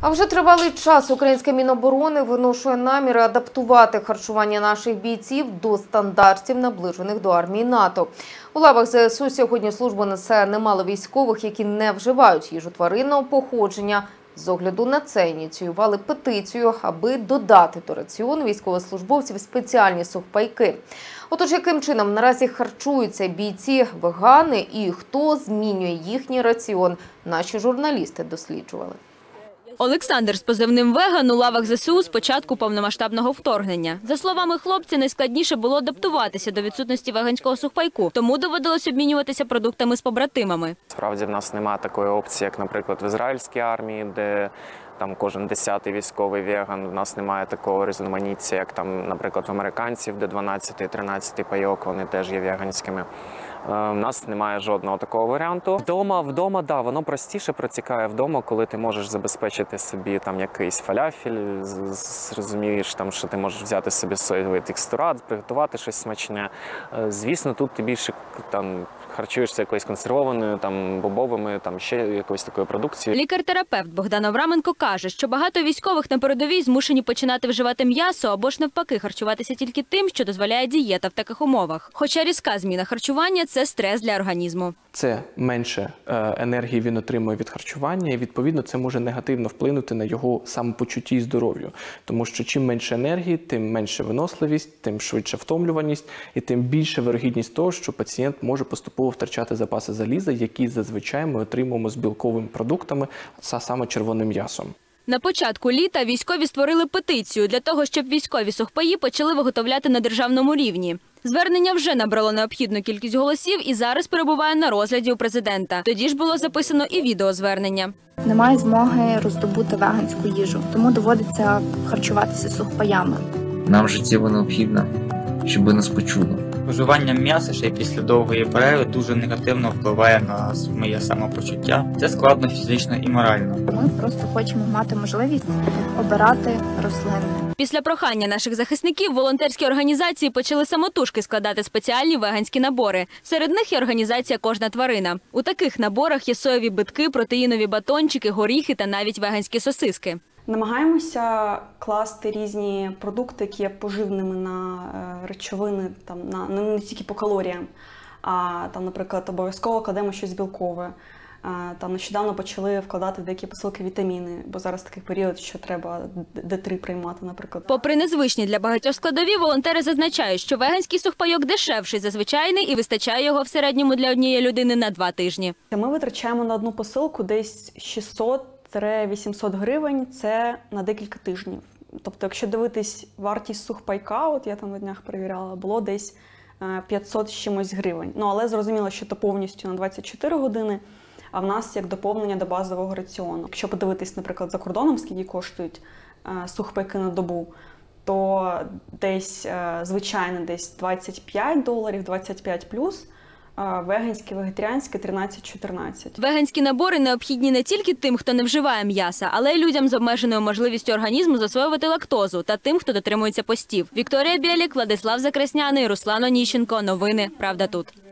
А вже тривалий час українське Міноборони виношує наміри адаптувати харчування наших бійців до стандартів, наближених до армії НАТО. У лавах ЗСУ сьогодні службу несе немало військових, які не вживають їжу тваринного походження. З огляду на це ініціювали петицію, аби додати до раціону військовослужбовців спеціальні сухпайки. Отож, яким чином наразі харчуються бійці-вегани і хто змінює їхній раціон, наші журналісти досліджували. Олександр з позивним «Веган» у лавах ЗСУ з початку повномасштабного вторгнення. За словами хлопця, найскладніше було адаптуватися до відсутності веганського сухпайку, тому доводилось обмінюватися продуктами з побратимами. Справді в нас немає такої опції, як, наприклад, в ізраїльській армії, де там кожен 10-й військовий веган. У нас немає такого різноманіття, як там, наприклад, в американців, де 12-й, 13-й пайок, вони теж є веганськими. У нас немає жодного такого варіанту. Вдома, да, воно простіше протікає вдома, коли ти можеш забезпечити собі там якийсь фалафель, зрозумієш, там, що ти можеш взяти собі соєвий текстурат, приготувати щось смачне. Звісно, тут ти більше там харчуєшся якоюсь консервованою, там, бобовими, там, ще якоюсь такою продукцією. Лікар-терапевт Богдан Авраменко каже, що багато військових на передовій змушені починати вживати м'ясо або ж навпаки харчуватися тільки тим, що дозволяє дієта в таких умовах. Хоча різка зміна харчування – це стрес для організму. Це менше енергії він отримує від харчування і, відповідно, це може негативно вплинути на його самопочутті і здоров'ю. Тому що чим менше енергії, тим менше виносливість, тим швидше втомлюваність і тим більша вирогідність того, що пацієнт може поступово втрачати запаси заліза, які зазвичай ми отримуємо з білковими продуктами, саме червоним м'ясом. На початку літа військові створили петицію для того, щоб військові сухпаї почали виготовляти на державному рівні. Звернення вже набрало необхідну кількість голосів і зараз перебуває на розгляді у президента. Тоді ж було записано і відеозвернення. Немає змоги роздобути веганську їжу, тому доводиться харчуватися сухпаями. Нам життєво необхідно, щоб нас почули. Вживання м'яса ще після довгої перерви дуже негативно впливає на моє самопочуття. Це складно фізично і морально. Ми просто хочемо мати можливість обирати рослинне. Після прохання наших захисників волонтерські організації почали самотужки складати спеціальні веганські набори. Серед них є організація «Кожна тварина». У таких наборах є соєві битки, протеїнові батончики, горіхи та навіть веганські сосиски. Намагаємося класти різні продукти, які є поживними на речовини, там, не тільки по калоріям, а, там, наприклад, обов'язково кладемо щось білкове. Там нещодавно почали вкладати в деякі посилки вітаміни, бо зараз такий період, що треба Д3 приймати, наприклад. Попри незвичні для багатьох складові, волонтери зазначають, що веганський сухпайок дешевший за звичайний і вистачає його в середньому для однієї людини на 2 тижні. Ми витрачаємо на одну посилку десь 600-800 гривень, це на декілька тижнів. Тобто, якщо дивитись вартість сухпайка, от я там на днях перевіряла, було десь 500 з чимось гривень. Ну, але зрозуміло, що це повністю на 24 години, а в нас як доповнення до базового раціону. Якщо подивитись, наприклад, за кордоном, скільки коштують сухпайки на добу, то десь звичайно десь $25, 25 плюс, веганське, вегетаріанське 13-14. Веганські набори необхідні не тільки тим, хто не вживає м'яса, але й людям з обмеженою можливістю організму засвоювати лактозу та тим, хто дотримується постів. Вікторія Білік, Владислав Закрасняний, Руслан Оніщенко. Новини «Правда тут».